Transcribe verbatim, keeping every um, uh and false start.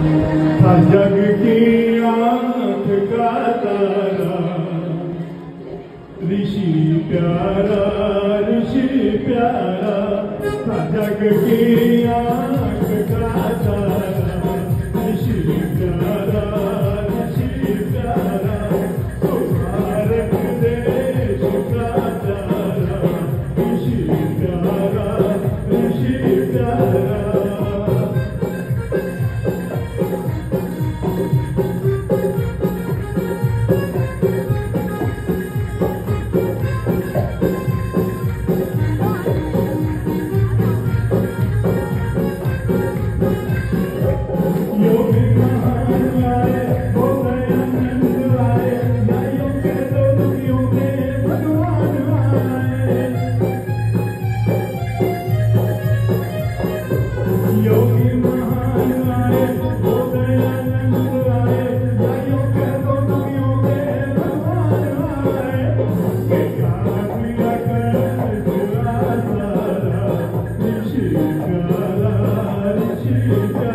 जग की आंख का तारा ऋषि प्यारा ऋषि प्यारा जग की आंख का तारा ऋषि प्यारा ऋषि प्यारा भारत देश का तारा ऋषि प्यारा ऋषि प्यारा योगी महान आए वो दयानंद आए जाइयो के दो दुनियों के भगवान आए बेकार मिला कर दिला सारा ऋषि प्यारा ऋषि प्यारा